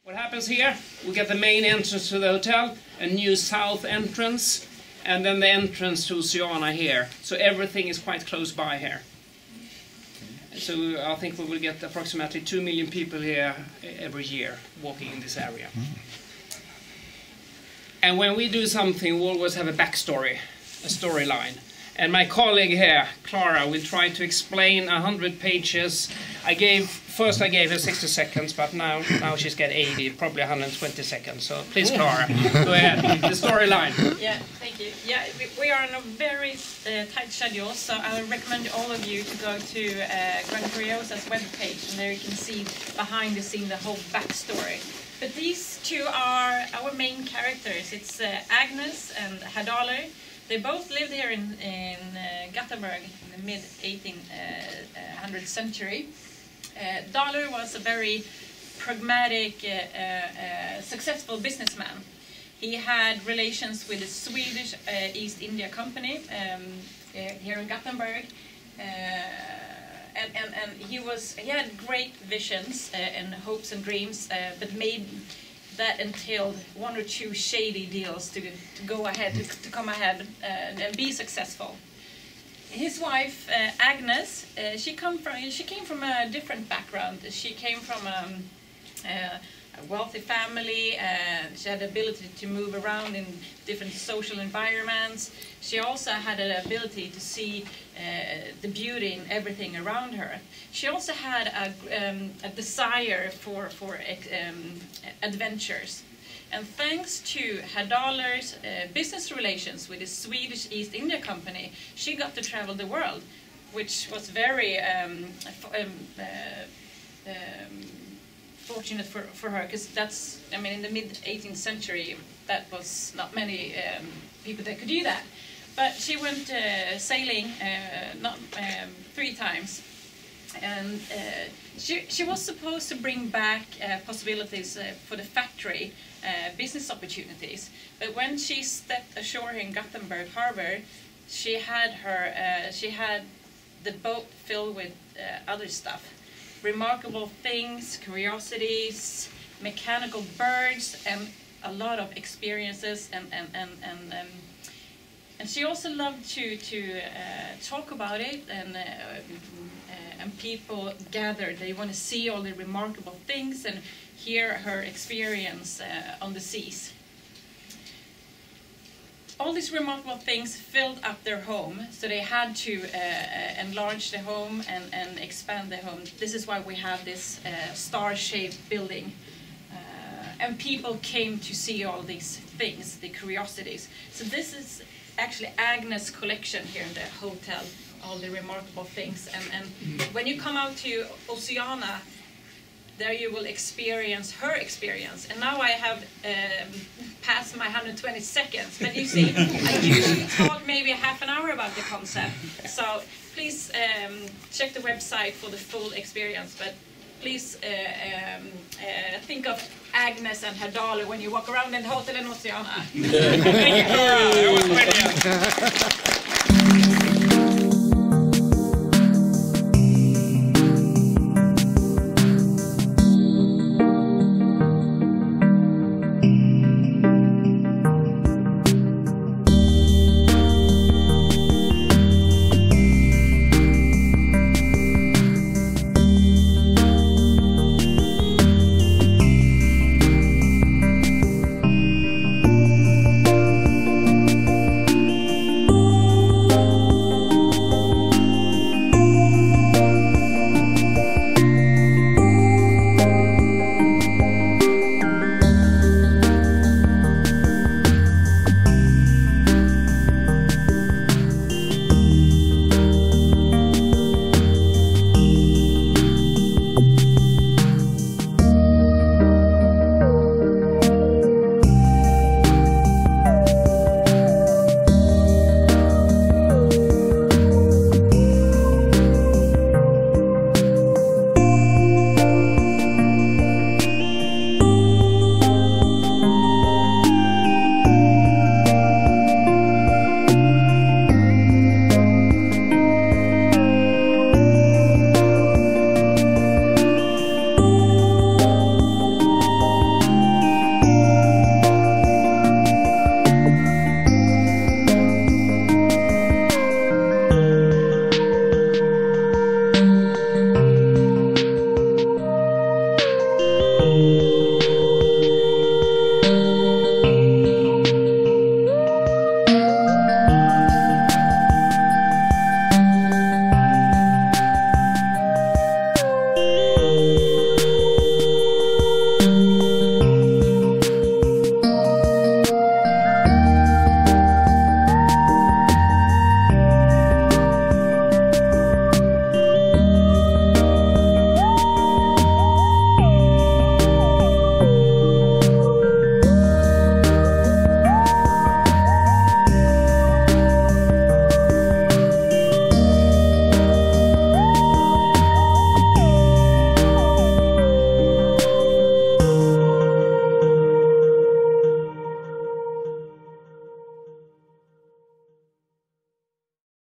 What happens here, we get the main entrance to the hotel, a new south entrance, and then the entrance to Oceana here. So everything is quite close by here. So I think we will get approximately 2 million people here every year walking in this area. And when we do something, we always have a backstory, a storyline. And my colleague here, Clara, will try to explain 100 pages. First I gave her 60 seconds, but now she's got 80, probably 120 seconds. So please, Clara, go ahead, the storyline. Yeah, thank you. Yeah, we are on a very tight schedule, so I would recommend all of you to go to Grand Curiosa's webpage, and there you can see behind the scene the whole backstory. But these two are our main characters. It's Agnes and Herr. They both lived here in Gothenburg in the mid-1800th century. Dahl was a very pragmatic, successful businessman. He had relations with the Swedish East India Company here in Gothenburg. And he had great visions and hopes and dreams, but made that entailed one or two shady deals to go ahead, to come ahead and be successful. His wife Agnes, she came from a different background. She came from a wealthy family. She had the ability to move around in different social environments. She also had an ability to see the beauty in everything around her. She also had a desire for adventures. And thanks to Herr business relations with the Swedish East India Company, she got to travel the world, which was very fortunate for her, because that's, I mean, in the mid-18th century, that was not many people that could do that. But she went sailing 3 times, and she was supposed to bring back possibilities for the factory, business opportunities. But when she stepped ashore in Gothenburg harbor, she had the boat filled with other stuff. Remarkable things, curiosities, mechanical birds, and a lot of experiences, and she also loved to talk about it, and people gathered. They want to see all the remarkable things and hear her experience on the seas. All these remarkable things filled up their home, so they had to enlarge the home and expand the home. This is why we have this star-shaped building. And people came to see all these things, the curiosities. So this is actually Agnes' collection here in the hotel, all the remarkable things. And when you come out to Oceana, there you will experience her experience. And now I have passed my 120 seconds. But you see, I usually talk maybe half an hour about the concept. So please check the website for the full experience. But please think of Agnes and Herr when you walk around in the hotel in Oceana. Thank you, Clara. That was brilliant.